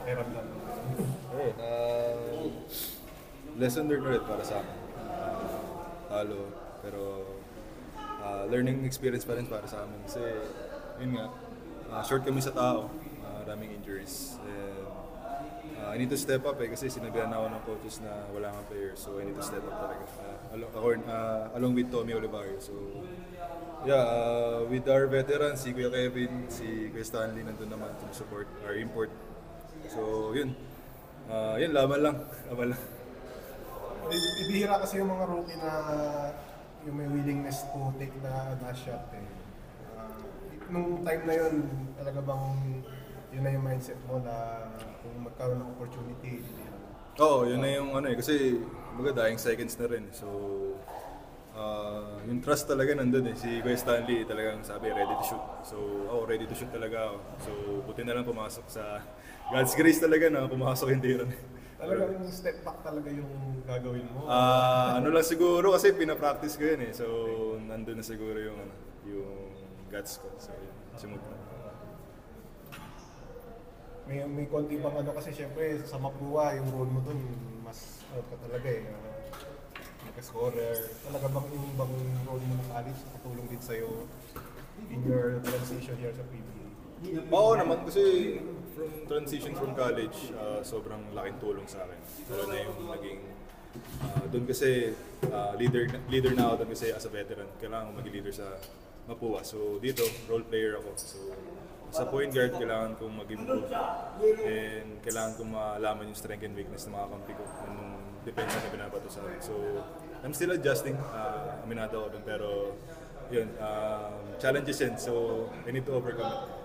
pakiramdam? Oo, lesson learned ulit para sa akin. Talo, pero learning experience pa rin para sa amin. Kasi, yun nga, short kami sa tao, maraming injuries. And, I need to step up kasi sinabihan ako ng coaches na wala nga players. So, I need to step up talaga. Along with Tommy Olivario. So, yeah, with our veterans, si Kuya Kevin, si Kuya Stanley nandun naman to support our import. So, yun. Yun, laban lang. Laban lang. Ibihira kasi yung mga rookie na yung may willingness to take the shot eh. Nung time na yun, talaga bang yun na yung mindset mo na kung magkaroon ng opportunity? Oo, yun na yung ano eh. Kasi, dying seconds na rin. So, yung trust talaga nandun eh. Si Kuya Stanley talagang sabi, ready to shoot. So, ready to shoot talaga ako. So, buti na lang pumasok sa God's grace talaga na pumasok yung tira. Talagang step back talaga yung gagawin mo? Ano lang siguro kasi pinapractice ko yun eh. So, nandun na siguro yung guts ko. So, yun. Sumot na. May konti bang ano kasi syempre sa Mapua, yung role mo dun, mas out ka talaga eh. Naka-scorer. Talaga bang yung bang role mo ng college nakatulong din sa'yo in your transition here sa PBA? Oo naman kasi from transition from college, sobrang laking tulong sa akin. Lalo na yung naging doon kasi leader na ako doon kasi as a veteran. Kailangan ko maging leader sa Mapua. So dito, role player ako. So sa point guard, kailangan kong mag-improve. And kailangan kong malaman yung strength and weakness ng mga kampi ko. Anong depensa na binabato sa akin. So I'm still adjusting. Aminado ako doon. Pero yun, challenges yan. So I need to overcome it.